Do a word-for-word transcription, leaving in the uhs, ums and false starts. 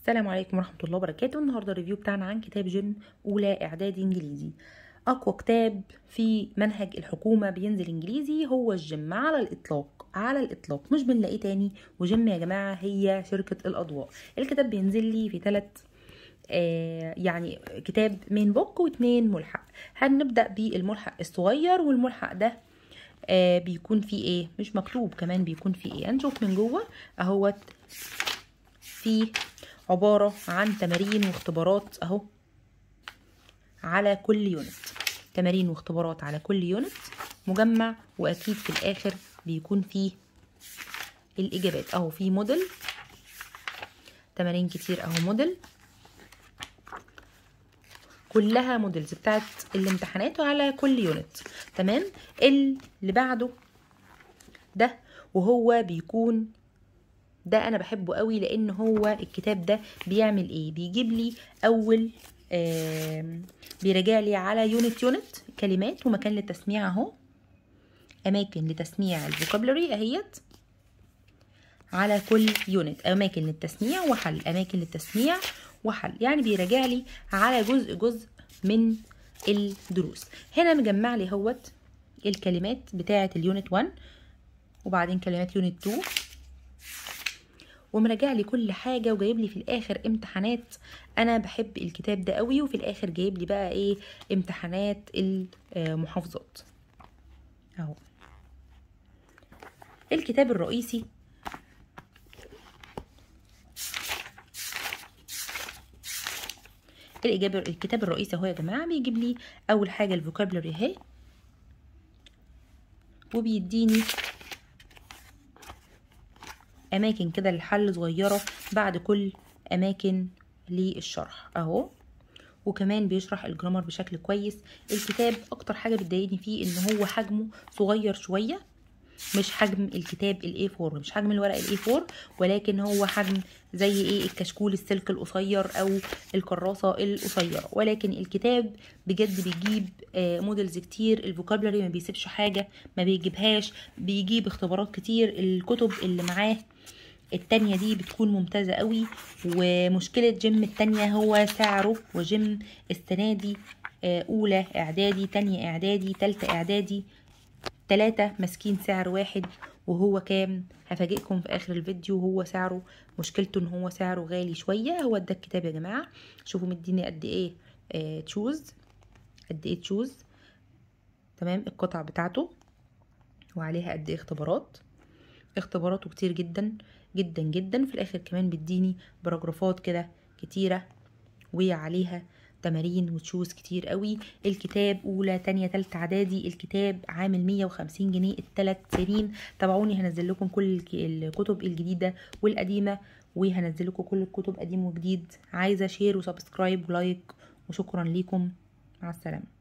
السلام عليكم ورحمة الله وبركاته. النهاردة الريفيو بتاعنا عن كتاب جيم أولى إعدادي إنجليزي. أقوى كتاب في منهج الحكومة بينزل إنجليزي هو الجيم على الإطلاق على الإطلاق مش بنلاقيه تاني. وجيم يا جماعة هي شركة الأضواء. الكتاب بينزل لي في ثلاث آه يعني كتاب مين بوك واتنين ملحق. هنبدأ بالملحق الصغير، والملحق ده آه بيكون فيه ايه؟ مش مكتوب كمان بيكون فيه ايه. هنشوف من جوه اهوت. فيه عبارة عن تمارين واختبارات اهو على كل يونت، تمارين واختبارات على كل يونت مجمع، واكيد في الاخر بيكون فيه الاجابات اهو. في موديل، تمارين كتير اهو، موديل كلها موديلز بتاعت الامتحانات على كل يونت. تمام. اللي بعده ده وهو بيكون ده انا بحبه قوي، لان هو الكتاب ده بيعمل ايه؟ بيجيب لي اول آه بيراجع لي على يونت يونت كلمات ومكان للتسميع اهو، اماكن لتسميع الفوكابلري اهيت على كل يونت، اماكن للتسميع وحل، اماكن للتسميع وحل. يعني بيراجع لي على جزء جزء من الدروس. هنا مجمع لي اهوت الكلمات بتاعه اليونت واحد، وبعدين كلمات يونت اتنين، ومراجع لي كل حاجه، وجايب لي في الاخر امتحانات. انا بحب الكتاب ده قوي. وفي الاخر جايب لي بقى ايه؟ امتحانات المحافظات اهو. الكتاب الرئيسي الإجابة الكتاب الرئيسي اهو يا جماعة. بيجيب لي أول حاجة الفوكابلري اهي، وبيديني أماكن كده للحل صغيرة بعد كل أماكن للشرح اهو، وكمان بيشرح الجرامر بشكل كويس. الكتاب أكتر حاجة بتضايقني فيه إن هو حجمه صغير شوية، مش حجم الكتاب الاي اربعة، مش حجم الورق الاي اربعة، ولكن هو حجم زي ايه؟ الكشكول السلك القصير او الكراسه القصيره. ولكن الكتاب بجد بيجيب آه موديلز كتير، الفوكابلري ما بيسيبش حاجه ما بيجيبهاش، بيجيب اختبارات كتير. الكتب اللي معاه التانية دي بتكون ممتازة قوي. ومشكلة جيم التانية هو سعره، وجيم السنة دي آه اولى اعدادي، تانية اعدادي، تالتة اعدادي، تلاتة ماسكين سعر واحد. وهو كام؟ هفاجئكم في اخر الفيديو. هو سعره مشكلته ان هو سعره غالي شوية. هو ده الكتاب يا جماعة. شوفوا مديني قد ايه آه تشوز، قد ايه تشوز. تمام. القطع بتاعته وعليها قد ايه اختبارات، اختباراته كتير جدا جدا جدا. في الاخر كمان بيديني باراجرافات كده كتيرة وعليها تمارين وتشوز كتير قوي. الكتاب اولى تانية تالتة اعدادي. الكتاب عامل مية وخمسين جنيه الثلاث سنين. تابعوني، هنزل لكم كل الكتب الجديدة والقديمة، وهنزل لكم كل الكتب قديم وجديد. عايزة شير وسبسكرايب ولايك، وشكرا ليكم. مع السلامة.